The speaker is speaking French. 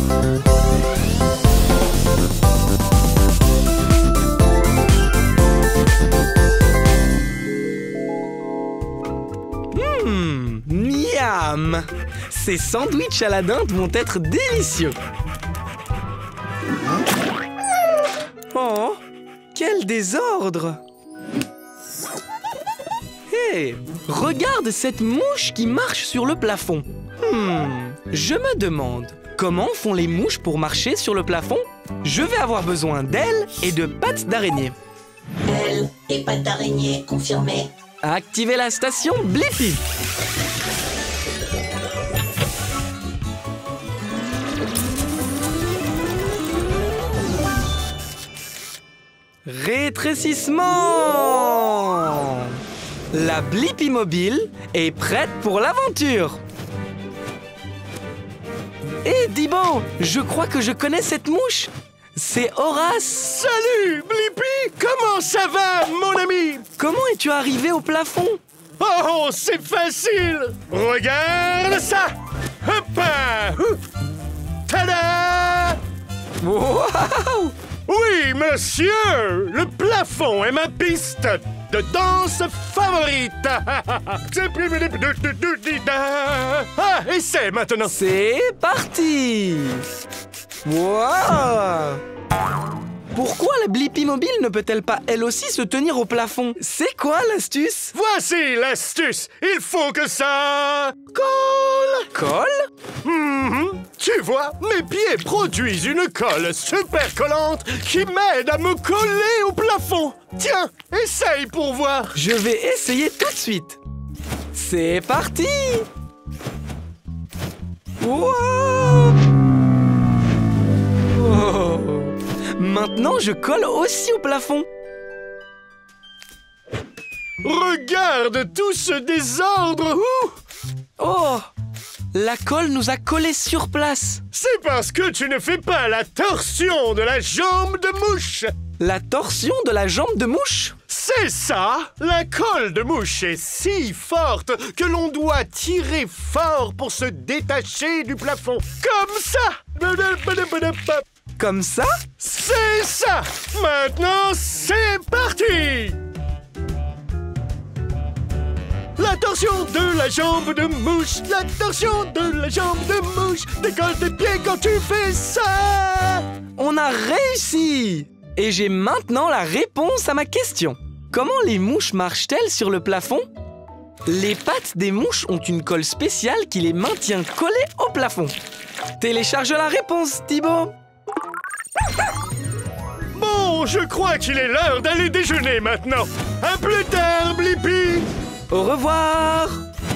Miam! Ces sandwichs à la dinde vont être délicieux. Oh, quel désordre! Hé, regarde cette mouche qui marche sur le plafond. Je me demande, comment font les mouches pour marcher sur le plafond? Je vais avoir besoin d'ailes et de pattes d'araignée. Ailes et pattes d'araignée, confirmé. Activez la station Blippi. Rétrécissement! La Blippi mobile est prête pour l'aventure. Hé, Dibo, je crois que je connais cette mouche. C'est Horace. Salut, Blippi! Comment ça va, mon ami? Comment es-tu arrivé au plafond? Oh, c'est facile! Regarde ça! Hop! Tada! Waouh! Oui, monsieur! Le plafond est ma piste de danse favorite! Ah, essaie maintenant! C'est parti! Waouh! Pourquoi la Blippi mobile ne peut-elle pas elle aussi se tenir au plafond? C'est quoi l'astuce? Voici l'astuce! Il faut que ça colle! Colle? Tu vois, mes pieds produisent une colle super collante qui m'aide à me coller au plafond. Tiens, essaye pour voir. Je vais essayer tout de suite. C'est parti! Wow! Oh. Maintenant, je colle aussi au plafond. Regarde tout ce désordre. Oh! La colle nous a collés sur place. C'est parce que tu ne fais pas la torsion de la jambe de mouche. La torsion de la jambe de mouche? C'est ça! La colle de mouche est si forte que l'on doit tirer fort pour se détacher du plafond. Comme ça! Comme ça? C'est ça! Maintenant, c'est parti! La torsion de la jambe de mouche, la torsion de la jambe de mouche, décolle tes pieds quand tu fais ça! On a réussi! Et j'ai maintenant la réponse à ma question. Comment les mouches marchent-elles sur le plafond? Les pattes des mouches ont une colle spéciale qui les maintient collées au plafond. Télécharge la réponse, Thibaut. Bon, je crois qu'il est l'heure d'aller déjeuner maintenant. À plus tard, Blippi! Au revoir!